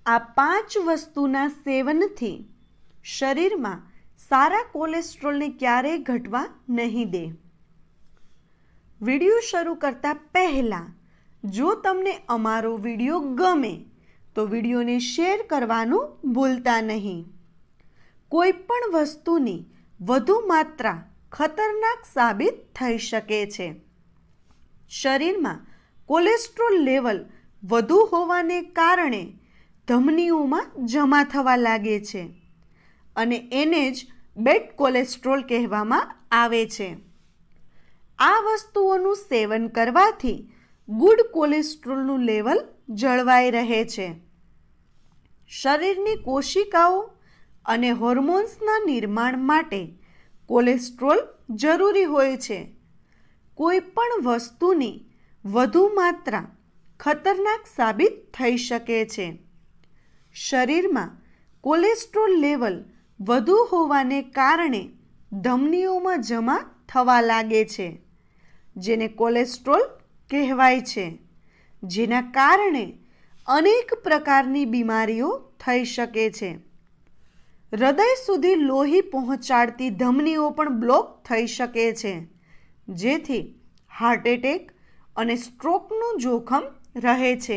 આ 5 વસ્તુના સેવનથી શરીરમાં સારા કોલેસ્ટ્રોલને ક્યારેય ઘટવા નહીં દે। વિડીયો શરૂ કરતા પહેલાં જો તમને અમારો વિડીયો ગમે તો વિડીયોને શેર કરવાનું ભૂલતા નહીં। કોઈ પણ વસ્તુની વધુ માત્રા ખતરનાક સાબિત થઈ શકે છે। શરીરમાં કોલેસ્ટ્રોલ લેવલ વધુ હોવાને કારણે ધમનીઓમાં જમા થવા લાગે છે અને એને જ બેડ કોલેસ્ટ્રોલ કહેવામાં આવે છે। આ વસ્તુઓનું સેવન કરવાથી ગુડ કોલેસ્ટ્રોલનું લેવલ જળવાઈ રહે છે। શરીરની કોશિકાઓ અને હોર્મોન્સના નિર્માણ માટે કોલેસ્ટ્રોલ જરૂરી હોય છે। કોઈ પણ વસ્તુની વધુ માત્રા ખતરનાક સાબિત થઈ શકે છે। શરીરમાં કોલેસ્ટ્રોલ લેવલ વધુ હોવાને કારણે ધમનીઓમાં જમા થવા લાગે છે, જેને કોલેસ્ટ્રોલ કહેવાય છે, જેના કારણે અનેક પ્રકારની બીમારીઓ થઈ શકે છે। હૃદય સુધી લોહી પહોંચાડતી ધમનીઓ પણ બ્લોક થઈ શકે છે, જેથી હાર્ટ એટેક અને સ્ટ્રોકનું જોખમ રહે છે।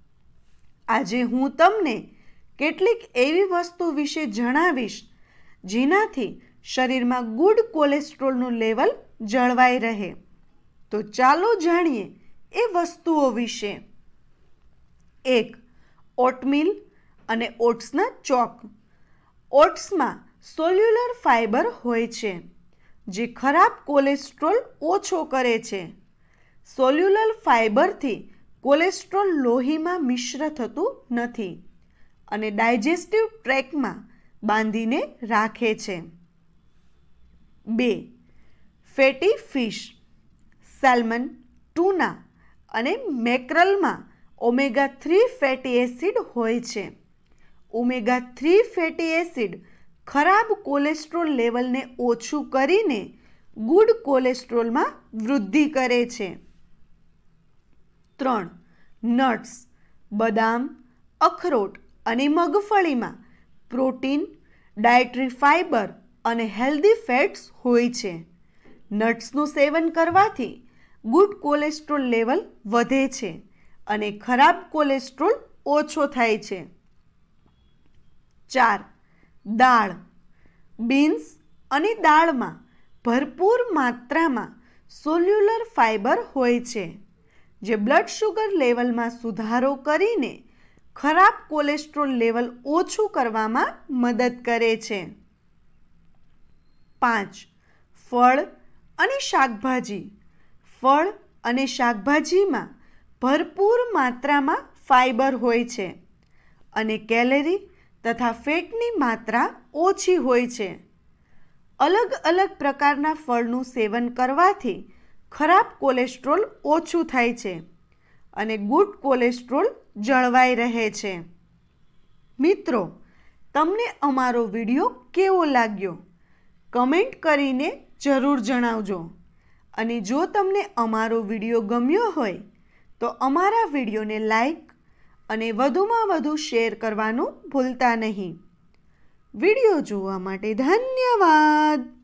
આજે હું તમને કેટલીક એવી વસ્તુ વિશે જણાવીશ જેનાથી શરીરમાં ગુડ કોલેસ્ટ્રોલનું લેવલ જળવાઈ રહે। તો ચાલો જાણીએ એ વસ્તુઓ વિશે। 1. ઓટમીલ અને ઓટ્સના ચોક। ઓટ્સમાં સોલ્યુલર ફાઇબર હોય છે, જે ખરાબ કોલેસ્ટ્રોલ ઓછો કરે છે। સોલ્યુલર ફાઇબરથી કોલેસ્ટ્રોલ લોહીમાં મિશ્ર થતું નથી અને ડાયજેસ્ટિવ ટ્રેક્ટમાં બાંધીને રાખે છે। 2. Fatty fish. સેલ્મન, ટૂના અને મેક્રલમાં ઓમેગા-3 ફેટી એસિડ હોય છે। ઓમેગા-3 ફેટી એસિડ ખરાબ કોલેસ્ટ્રોલ લેવલને ઓછું કરીને ગુડ કોલેસ્ટ્રોલમાં વૃદ્ધિ કરે છે। 3. નટ્સ। બદામ, અખરોટ અને મગફળીમાં પ્રોટીન, ડાયટરી ફાઇબર અને હેલ્ધી ફેટ્સ હોય છે। નટ્સનું સેવન કરવાથી ગુડ કોલેસ્ટ્રોલ લેવલ વધે છે અને ખરાબ કોલેસ્ટ્રોલ ઓછો થાય છે। 4. દાળ। બીન્સ અને દાળમાં ભરપૂર માત્રામાં સોલ્યુલર ફાઇબર હોય છે, જે બ્લડ શુગર લેવલમાં સુધારો કરીને ખરાબ કોલેસ્ટ્રોલ લેવલ ઓછું કરવામાં મદદ કરે છે। 5. ફળ અને શાકભાજી। ફળ અને શાકભાજીમાં ભરપૂર માત્રામાં ફાઇબર હોય છે અને કેલરી તથા ફેટની માત્રા ઓછી હોય છે। અલગ અલગ પ્રકારના ફળનું સેવન કરવાથી ખરાબ કોલેસ્ટ્રોલ ઓછું થાય છે અને ગુડ કોલેસ્ટ્રોલ જળવાઈ રહે છે। મિત્રો, તમને અમારો વિડીયો કેવો લાગ્યો? કમેન્ટ કરીને જરૂર જણાવજો અને જો તમને અમારો વિડીયો ગમ્યો હોય તો અમારા વિડીયોને લાઈક અને વધુમાં વધુ શેર કરવાનું ભૂલતા નહીં। વિડીયો જોવા માટે ધન્યવાદ।